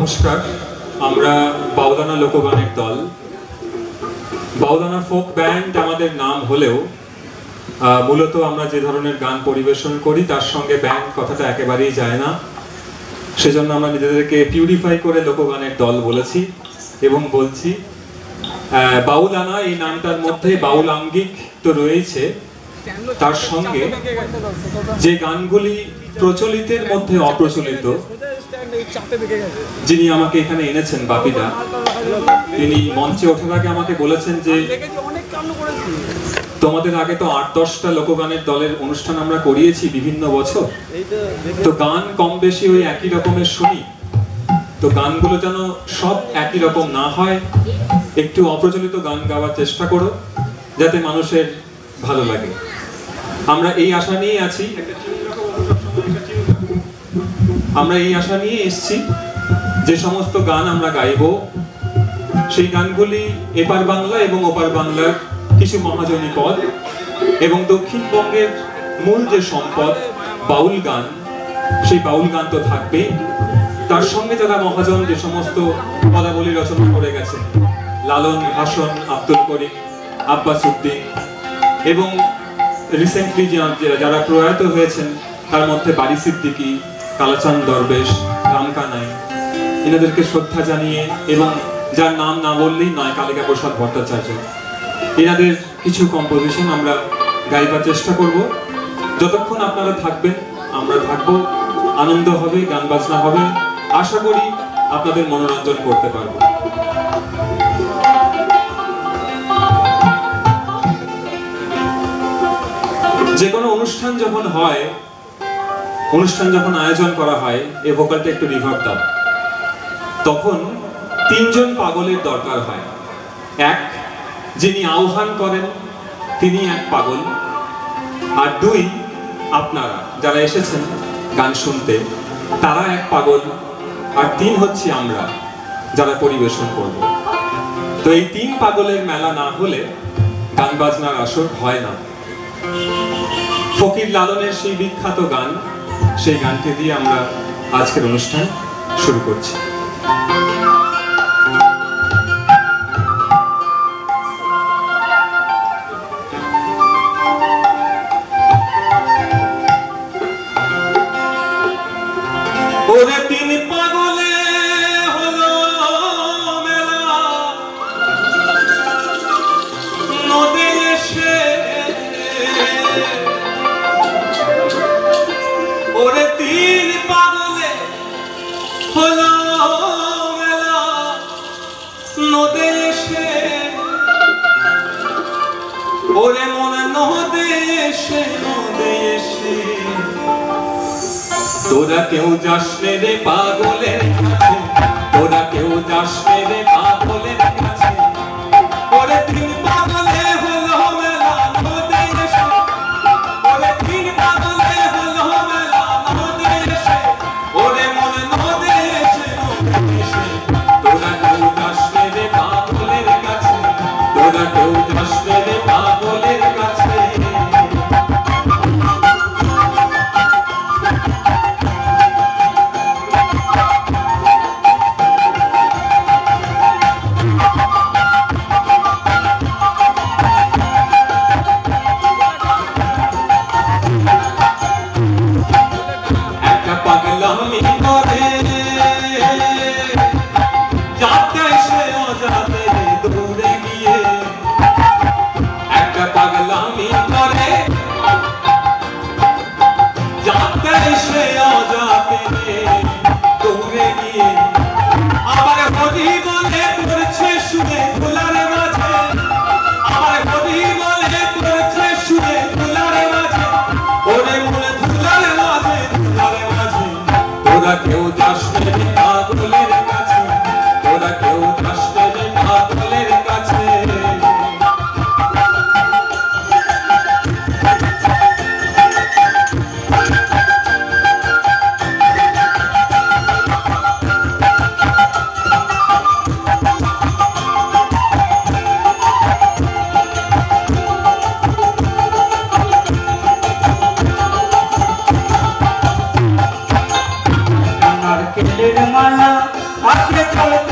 নমস্কার, আমরা বাউলানা লোকগানের দল। বাউলানা ফোক ব্যান্ড আমাদের নাম হলেও মূলত আমরা যে ধরনের গান পরিবেশন করি তার সঙ্গে ব্যান্ড কথাটা একেবারেই যায় না। সেজন্য আমরা নিজেদেরকে পিউরিফাই করে লোকগানের দল বলেছি এবং বলছি। বাউলানা এই নামটার মধ্যে বাউল আঙ্গিক তো রয়েছে, তার সঙ্গে যে গানগুলি প্রচলিতের মধ্যে অপ্রচলিত, যিনি আমাকে এখানে এনেছেন বাপিদা, তিনি মঞ্চে ওঠার আগে আমাকে বলেছেন যে তোমাদের আগে তো ৮-১০টা লোকগানের দলের অনুষ্ঠান আমরা করিয়েছি বিভিন্ন বছর, তো গান কম বেশি ওই একই রকমের শুনি, তো গানগুলো যেন সব একই রকম না হয়, একটু অপ্রচলিত গান গাওয়ার চেষ্টা করো যাতে মানুষের ভালো লাগে। আমরা এই আশা নিয়ে আছি, আমরা এই আশা নিয়ে এসেছি যে সমস্ত গান আমরা গাইব সেই গানগুলি এপার বাংলা এবং ওপার বাংলার কিছু মহাজনী পদ এবং দক্ষিণবঙ্গের মূল যে সম্পদ বাউল গান, সেই বাউল গান তো থাকবে, তার সঙ্গে যারা মহাজন যে সমস্ত পদাবলী রচনা করে গেছেন, লালন, হাসন, আব্দুল করিম, আব্বাস উদ্দিন এবং রিসেন্টলি যারা প্রয়াত হয়েছেন তার মধ্যে বারি সিদ্দিকী, কালাচাঁদ দরবেশ, রামকানাই, এনাদেরকে শ্রদ্ধা জানিয়ে এবং যার নাম না বললেই নয়, কালিকা প্রসাদ ভট্টাচার্য, এনাদের কিছু কম্পোজিশন আমরা গাইবার চেষ্টা করব। যতক্ষণ আপনারা থাকবেন আমরা থাকবো, আনন্দ হবে, গান বাজনা হবে, আশা করি আপনাদের মনোরঞ্জন করতে পারবো। যে কোনো অনুষ্ঠান যখন হয়, অনুষ্ঠান যখন আয়োজন করা হয়, এই ভোকালটা একটু রিভার্ব দাও, তখন তিনজন পাগলের দরকার হয়। এক, যিনি আহ্বান করেন তিনি এক পাগল, আর দুই, আপনারা যারা এসেছেন গান শুনতে তারা এক পাগল, আর তিন হচ্ছে আমরা যারা পরিবেশন করব। তো এই তিন পাগলের মেলা না হলে গান বাজনার আসর হয় না। ফকির লালনের সেই বিখ্যাত গান, সেই গানটি দিয়ে আমরা আজকের অনুষ্ঠান শুরু করছি। ওরে তিন পাগলে হলো মেলা, নদে এসে ওরে তিন পাগলে হলো মেলা, নদে এসে ওরে মনে নদে এসে তোরা কেউ যাস রে পাগলের কাছে, তোরা কেউ যাস রে পাগলের কাছে, ওরে তিন পাগলে হলো মেলা, নদে এসে ওরে তিন পাগলে হলো মেলা, নদে এসে ওরে মনে নদে এসে তোরা কেউ যাস রে পাগলের কাছে, তোরা কেউ যাস রে পাগলের কাছে। কেউ যাস রে পাগলের কাছে, তোরা কেউ যাস রে পাগলের কাছে। নারকেলের মালা আজকে চলে